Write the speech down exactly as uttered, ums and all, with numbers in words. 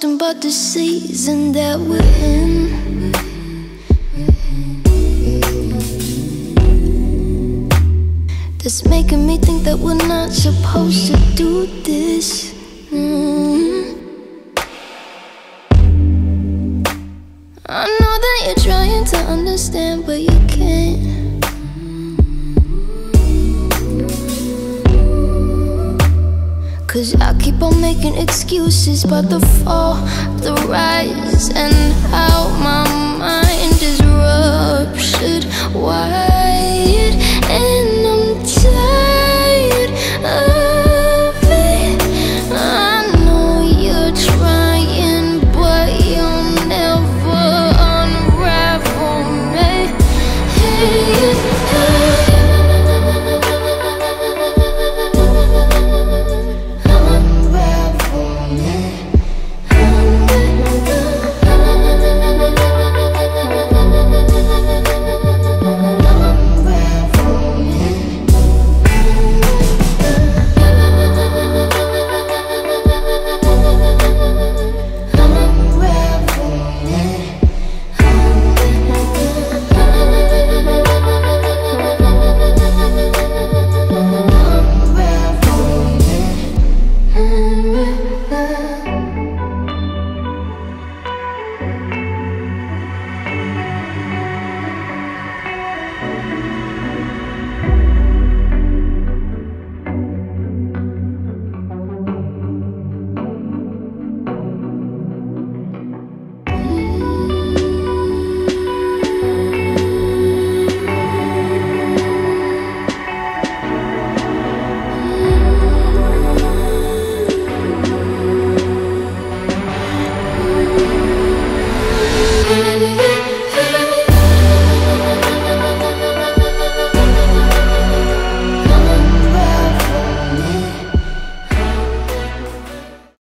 something about the season that we're in. That's making me think that we're not supposed to do this. mm. I know that you're trying to understand, but you can't. Cause I keep on making excuses about the fall, the rise, and